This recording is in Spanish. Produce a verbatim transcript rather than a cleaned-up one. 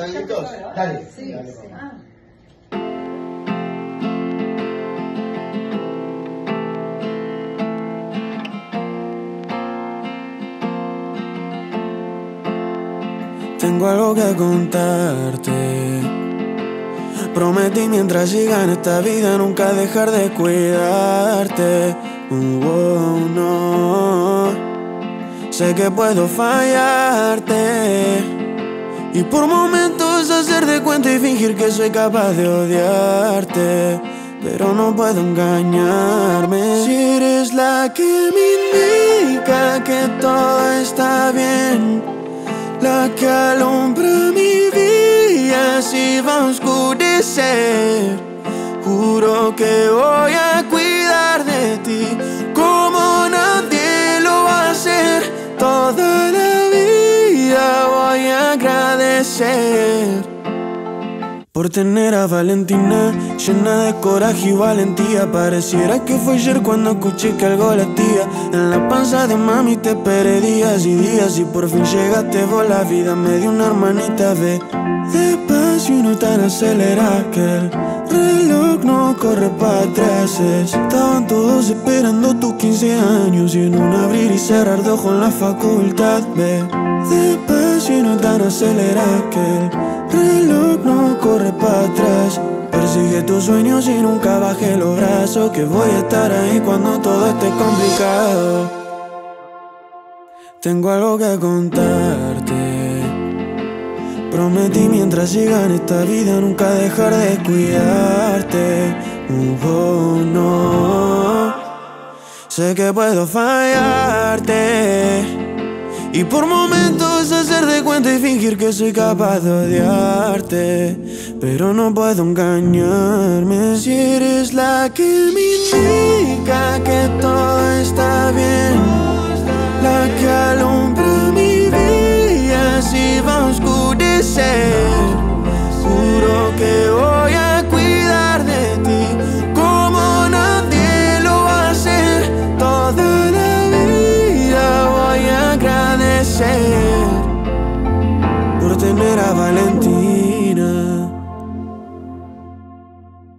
¿Están listos? Dale. Sí, Dale, sí. vamos. Ah. Tengo algo que contarte. Prometí mientras siga en esta vida nunca dejar de cuidarte. Uh, oh, no. Sé que puedo fallarte y por momentos hacer de cuenta y fingir que soy capaz de odiarte, pero no puedo engañarme. Si eres la que me indica que todo está bien, la que alumbra mi vida si va a oscurecer, juro que voy a cuidar de ti como nadie lo va a hacer. Toda la vida voy a agradecer por tener a Valentina llena de coraje y valentía. Pareciera que fue ayer cuando escuché que algo latía en la panza de mami. Te esperé días y días y por fin llegaste vos. La vida me dio una hermanita, ve despacio y no tan acelerada que el reloj no corre para atrás. Estaban todos esperando tus quince años y en un abrir y cerrar de ojo en la facultad. Ve despacio y no tan acelerada que el reloj no corre para atrás. Persigue tus sueños y nunca baje los brazos, que voy a estar ahí cuando todo esté complicado. Tengo algo que contarte. Prometí mientras siga en esta vida nunca dejar de cuidarte. Uh, oh, no. Sé que puedo fallarte y por momentos hacer de cuenta y fingir que soy capaz de odiarte, pero no puedo engañarme. Si eres la que me indica que todo